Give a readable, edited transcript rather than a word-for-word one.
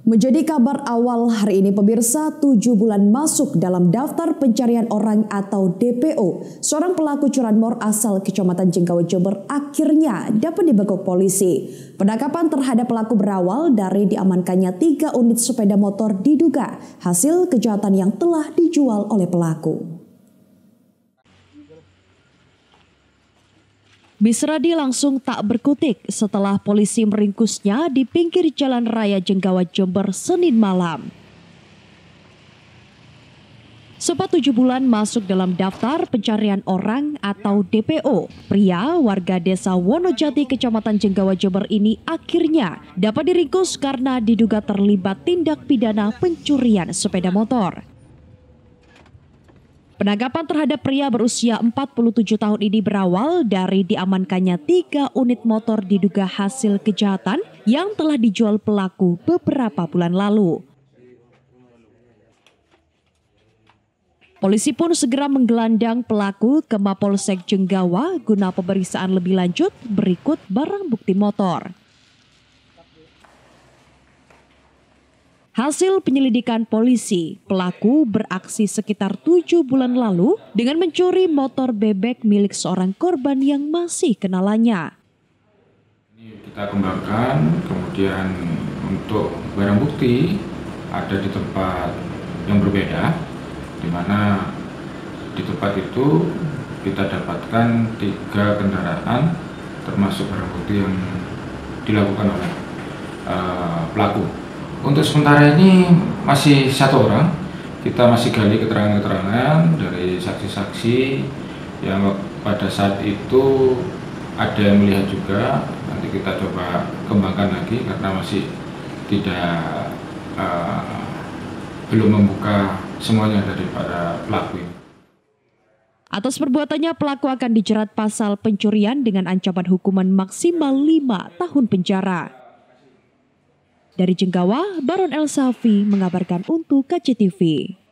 Menjadi kabar awal hari ini pemirsa, 7 bulan masuk dalam daftar pencarian orang atau DPO. Seorang pelaku curanmor asal Kecamatan Jenggawa, Jember akhirnya dapat dibekuk polisi. Penangkapan terhadap pelaku berawal dari diamankannya 3 unit sepeda motor diduga hasil kejahatan yang telah dijual oleh pelaku. Bisradi langsung tak berkutik setelah polisi meringkusnya di pinggir Jalan Raya Jenggawa, Jember, Senin malam. Sempat 7 bulan masuk dalam daftar pencarian orang atau DPO, pria warga desa Wonojati, Kecamatan Jenggawa, Jember ini akhirnya dapat diringkus karena diduga terlibat tindak pidana pencurian sepeda motor. Penangkapan terhadap pria berusia 47 tahun ini berawal dari diamankannya 3 unit motor diduga hasil kejahatan yang telah dijual pelaku beberapa bulan lalu. Polisi pun segera menggelandang pelaku ke Mapolsek Jenggawa guna pemeriksaan lebih lanjut berikut barang bukti motor. Hasil penyelidikan polisi, pelaku beraksi sekitar 7 bulan lalu dengan mencuri motor bebek milik seorang korban yang masih kenalannya. Ini kita kembangkan, kemudian untuk barang bukti ada di tempat yang berbeda, di mana di tempat itu kita dapatkan 3 kendaraan termasuk barang bukti yang dilakukan oleh pelaku. Untuk sementara ini masih 1 orang, kita masih gali keterangan-keterangan dari saksi-saksi yang pada saat itu ada yang melihat juga. Nanti kita coba kembangkan lagi karena masih belum membuka semuanya daripada pelaku ini. Atas perbuatannya pelaku akan dijerat pasal pencurian dengan ancaman hukuman maksimal 5 tahun penjara. Dari Jenggawa, Baron El Safi mengabarkan untuk KCTV.